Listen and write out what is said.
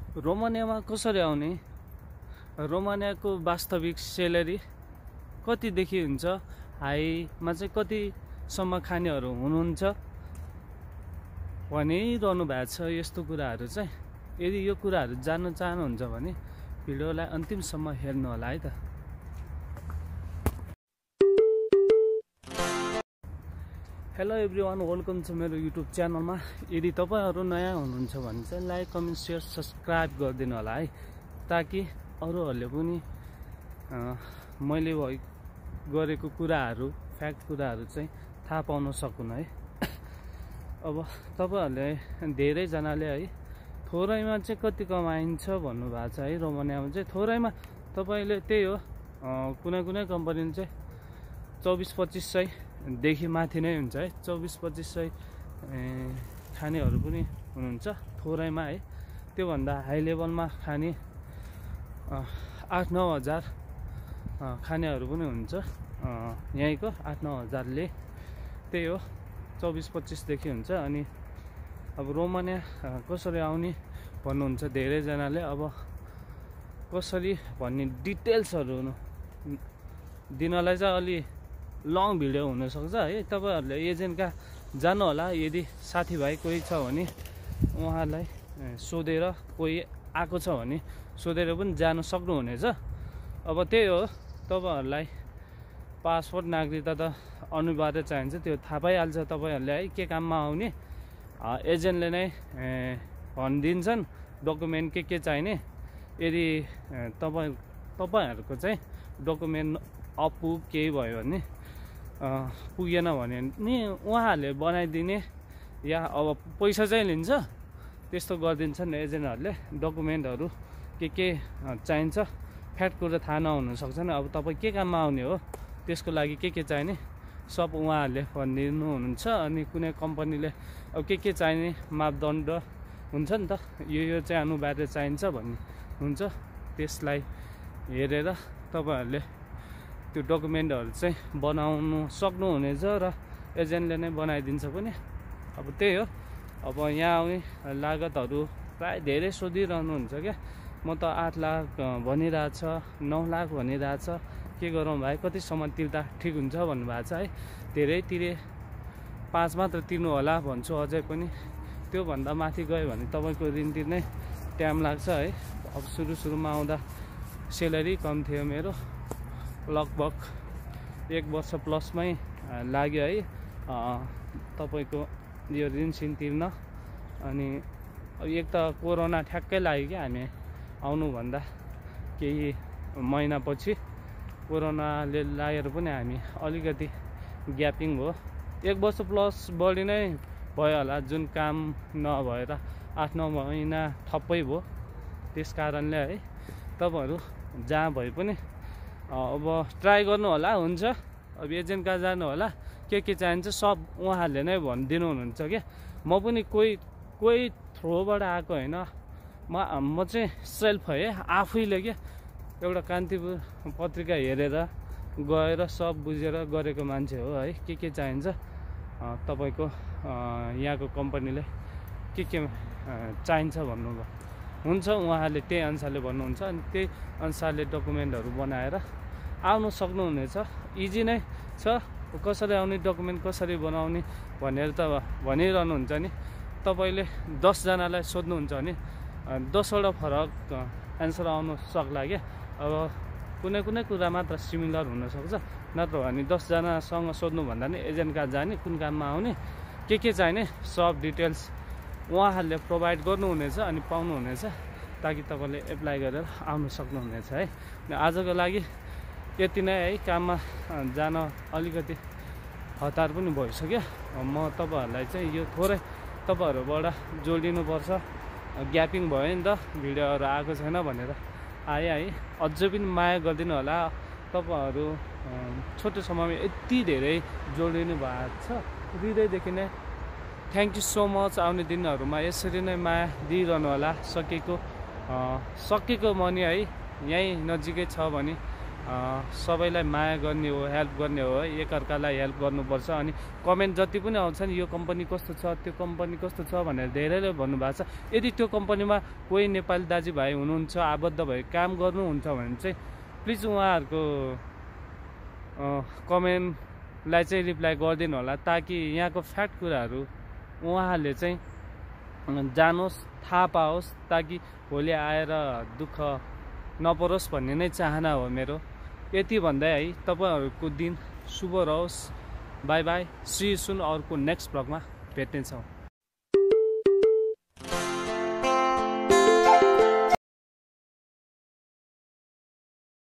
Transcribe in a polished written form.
रोमानियामा कसरी आउने, रोमानियाको वास्तविक सेलेरी कतिदेखि हुन्छ, हाईमा चाहिँ कतिसम्म खानेहरू हुनुहुन्छ भनिरहनु भएको छ। यस्तो कुराहरू चाहिँ यदि यो कुराहरू जान्न चाहनुहुन्छ भने भिडियोलाई अन्तिमसम्म हेर्नु होला है त। हेलो एभ्रिवान, वेलकम छ मेरो युट्युब च्यानलमा। यदि तपाईहरु नयाँ हुनुहुन्छ भने चाहिँ लाइक, कमेन्ट, शेयर, सब्स्क्राइब गरिदिनु होला है, ताकि अरूहरूले पनि मैले गरेको कुराहरू, फ्याक्ट कुराहरू चाहिँ थाहा पाउन सकुन् है। अब तपाईहरुले धेरैजनाले है थोरैमा चाहिँ कति कमाइन्छ भन्नुभएको छ है। रोमानियामा चाहिँ थोरैमा तपाईले त्यही हो, कुनै कुनै कम्पनीले चाहिँ 24-2500 देखि माथि नै हुन्छ है। 24-2500 खानेहरू पनि हुनुहुन्छ थोरैमा है। त्योभन्दा हाई लेभलमा खाने 8-9 हजार खानेहरू पनि हुन्छ। यहीँको 8-9 हजारले त्यही हो 24-25 देखि हुन्छ। अनि अब रोमानिया कसरी आउने भन्नुहुन्छ धेरैजनाले। अब कसरी भन्ने डिटेल्सहरू दिनलाई चाहिँ अलि लङ भिडियो हुनसक्छ है। तपाईहरुले एजेन्टका जानु होला, यदि साथीभाइ कोही छ भने उहाँलाई सोधेर, कोही आएको छ भने सोधेर पनि जानु सक्नुहुनेछ। अब त्यही हो, तपाईहरुलाई पासपोर्ट, नागरिकता त अनिवार्य चाहिन्छ, त्यो थाहा पाइहाल्छ तपाईहरुले है। के काममा आउने एजेन्टले नै भनिदिन्छन् डकुमेन्ट के चाहिने। यदि तपाईहरुको चाहिँ डकुमेन्ट अपुग केही भयो भने, पुगेन भने नि उहाँहरूले बनाइदिने, या अब पैसा चाहिँ लिन्छ, त्यस्तो गरिदिन्छन् एजेन्टहरूले। डकुमेन्टहरू के चाहिन्छ फ्याक्ट कुरा थाहा नहुन सक्छ नि। अब तपाईँ के काममा आउने हो, त्यसको लागि के चाहिने सब उहाँहरूले भनिदिनु हुनुहुन्छ। अनि कुनै कम्पनीले अब के चाहिने मापदण्ड हुन्छ नि त, यो चाहिँ अनिवार्य चाहिन्छ भन्ने हुन्छ। त्यसलाई हेरेर तपाईहरुले त्यो डकुमेन्टहरू चाहिँ बनाउनु सक्नुहुनेछ र एजेन्टले नै बनाइदिन्छ पनि। अब त्यही हो, अब यहाँ आउने लागतहरू प्राय धेरै सोधिरहनुहुन्छ क्या। म त 8 लाख भनिरहेछ, 9 लाख भनिरहेछ, के गरौँ भाइ, कतिसम्म तिर्दा ठिक हुन्छ भन्नुभएको छ है। धेरै तिरे 5 मात्र तिर्नु होला भन्छु अझै पनि। त्योभन्दा माथि गयो भने तपाईँको ऋण तिर्नै टाइम लाग्छ है। अब सुरुमा आउँदा सेलेरी कम थियो मेरो, लगभग 1 वर्ष प्लसमै लाग्यो है तपाईको यो ऋण सिन तिर्न। अनि एक त कोरोना ठ्याक्कै लाग्यो क्या, हामी आउनुभन्दा केही महिनापछि कोरोनाले लागेर पनि हामी अलिकति ग्यापिङ भयो। 1 वर्ष प्लस बढी नै भयो होला, जुन काम नभएर 8-9 महिना थप्पै भयो। त्यस कारणले है तपाईहरु जहाँ भए पनि अब ट्राई गर्नु होला, हुन्छ। अब एजेन्टका जानु होला, के चाहिन्छ सब उहाँहरूले नै भनिदिनु हुनुहुन्छ क्या। म पनि कोही थ्रोबाट आएको होइन, म चाहिँ सेल्फ है, आफैले क्या एउटा कान्तिपुर पत्रिका हेरेर गएर सब बुझेर गरेको मान्छे हो है। के चाहिन्छ तपाईको यहाँको कम्पनीले के चाहिन्छ भन्नुभयो हुन्छ, उहाँहरूले त्यही अनुसारले भन्नुहुन्छ। अनि त्यही अनुसारले डकुमेन्टहरू बनाएर आउनु सक्नुहुनेछ। इजी नै छ, कसरी आउने, डकुमेन्ट कसरी बनाउने भनेर त भनिरहनुहुन्छ नि। तपाईँले 10 जनालाई सोध्नुहुन्छ भने 10वटा फरक एन्सर आउनु सक्ला क्या। अब कुनै कुरा मात्र सिमिलर हुनसक्छ, नत्र भने 10 जनासँग सोध्नुभन्दा नि एजेन्टका जाने, कुन काममा आउने, के चाहिने सब डिटेल्स उहाँहरूले प्रोभाइड गर्नुहुनेछ अनि पाउनुहुनेछ, ताकि तपाईँले एप्लाई गरेर आउनु सक्नुहुनेछ है। आजको लागि यति नै है। काममा जान अलिकति हतार पनि भइसक्यो। म तपाईहरुलाई चाहिँ यो थोरै तपाईहरुबाट जोडिनुपर्छ, ग्यापिङ भयो नि त, भिडियोहरू आएको छैन भनेर आए है। अझै पनि माया गरिदिनु होला, तपाईहरु छोटो समयमा यति धेरै जोडिनु भएको छ। हृदयदेखि नै थ्याङ्क यू सो मच। आउने दिनहरूमा यसरी नै माया दिइरहनु होला। सकेको मनी है, यहीँ नजिकै छ भने सबैलाई माया गर्ने हो, हेल्प गर्ने हो है, एकअर्कालाई हेल्प गर्नुपर्छ। अनि कमेन्ट जति पनि आउँछ नि यो कम्पनी कस्तो छ, त्यो कम्पनी कस्तो छ भनेर धेरैले भन्नुभएको छ। यदि त्यो कम्पनीमा कोही नेपाली दाजुभाइ हुनुहुन्छ, आबद्ध भए काम गर्नुहुन्छ भने चाहिँ प्लिज उहाँहरूको कमेन्टलाई चाहिँ रिप्लाई गरिदिनु होला, ताकि यहाँको फ्याक्ट कुराहरू उहाँहरूले चाहिँ जानोस्, थाहा पाओस्, ताकि भोलि आएर दुःख नपरोस् भन्ने नै चाहना हो मेरो। यति भन्दै है तपाईँहरूको दिन शुभ रहोस्। Bye bye, see you soon. अर्को नेक्स्ट ब्लगमा भेट्नेछौँ।